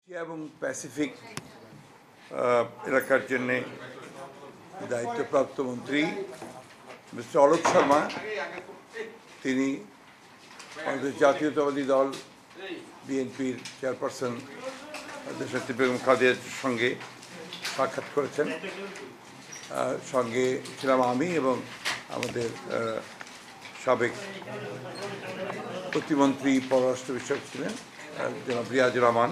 Asia এবং Pacific এলাকার জন্য দায়িত্বপ্রাপ্ত মন্ত্রী মিস্টার অলোক শর্মা তিনি আমাদের জাতীয়তাবাদী দল বিএনপির চেয়ারপারসন দেশনেত্রী বেগম খালেদার সঙ্গে সাক্ষাৎ করেছেন। সঙ্গে ছিলাম আমি এবং আমাদের সাবেক প্রতিমন্ত্রী পররাষ্ট্র বিষয়ক ছিলেন জনাব রিয়াজুর রহমান।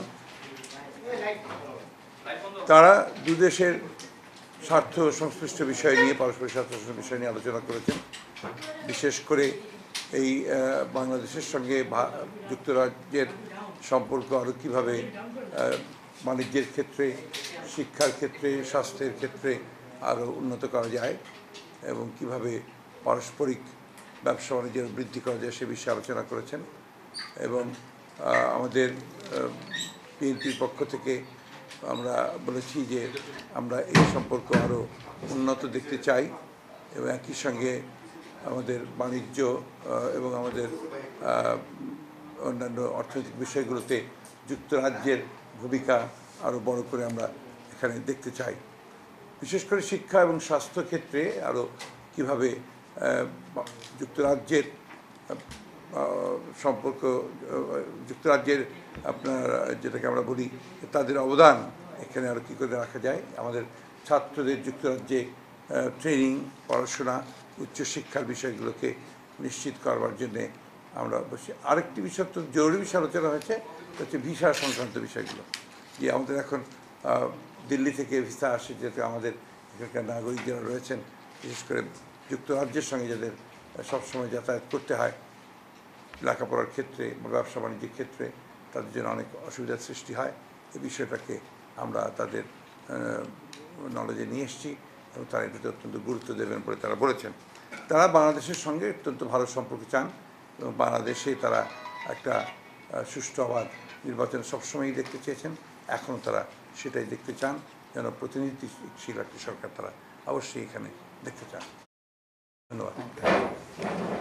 তারা দুদেশের স্বার্থ সংশ্লিষ্ট বিষয় নিয়ে পারস্পরিক স্বার্থ সংশ্লিষ্ট বিষয় নিয়ে আলোচনা করেছেন। বিশেষ করে এই বাংলাদেশের সঙ্গে যুক্তরাজ্যের সম্পর্ক আরও কীভাবে বাণিজ্যের ক্ষেত্রে, শিক্ষার ক্ষেত্রে, স্বাস্থ্যের ক্ষেত্রে আরও উন্নত করা যায় এবং কিভাবে পারস্পরিক ব্যবসা বাণিজ্যের বৃদ্ধি করা যায় সে বিষয়ে আলোচনা করেছেন। এবং আমাদের বিএনপির পক্ষ থেকে আমরা বলেছি যে আমরা এই সম্পর্ক আরও উন্নত দেখতে চাই এবং একই সঙ্গে আমাদের বাণিজ্য এবং আমাদের অন্যান্য অর্থনৈতিক বিষয়গুলোতে যুক্তরাজ্যের ভূমিকা আরও বড় করে আমরা এখানে দেখতে চাই। বিশেষ করে শিক্ষা এবং স্বাস্থ্য ক্ষেত্রে আরও কীভাবে যুক্তরাজ্যের সম্পর্ক, যুক্তরাজ্যের আপনার যেটাকে আমরা বলি তাদের অবদান এখানে আরও কী করে রাখা যায়, আমাদের ছাত্রদের যুক্তরাজ্যে ট্রেনিং, পড়াশোনা, উচ্চশিক্ষার বিষয়গুলোকে নিশ্চিত করবার জন্যে আমরা বসে। আরেকটি বিষয় তো জরুরি বিষয় আলোচনা হয়েছে, হচ্ছে ভিসা সংক্রান্ত বিষয়গুলো। যে আমাদের এখন দিল্লি থেকে ভিসা আসে, যেহেতু আমাদের এখানকার নাগরিক যারা রয়েছেন, বিশেষ করে যুক্তরাজ্যের সঙ্গে যাদের সবসময় যাতায়াত করতে হয় লেখাপড়ার ক্ষেত্রে বা ব্যবসা বাণিজ্যের ক্ষেত্রে, তাদের জন্য অনেক অসুবিধার সৃষ্টি হয়। এই বিষয়টাকে আমরা তাদের নলেজে নিয়ে এসেছি এবং তারা এটাতে অত্যন্ত গুরুত্ব দেবেন বলে তারা বলেছেন। তারা বাংলাদেশের সঙ্গে অত্যন্ত ভালো সম্পর্ক চান এবং বাংলাদেশে তারা একটা সুষ্ঠু আবার নির্বাচন সবসময়ই দেখতে চেয়েছেন, এখনও তারা সেটাই দেখতে চান, যেন প্রতিনিধিশীল একটি সরকার তারা অবশ্যই এখানে দেখতে চান। ধন্যবাদ।